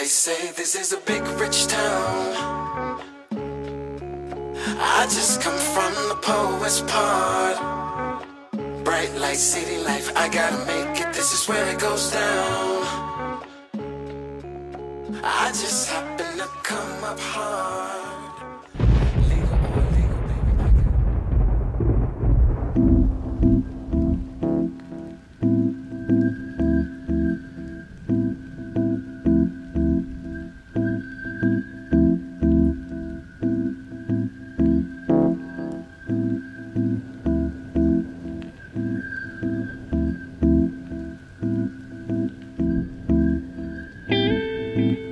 say this is a big rich town. I just come from the poet's part. Bright light, city life, I gotta make it, this is where it goes down. I just happen to come up hard. Legal or illegal, baby, I got it.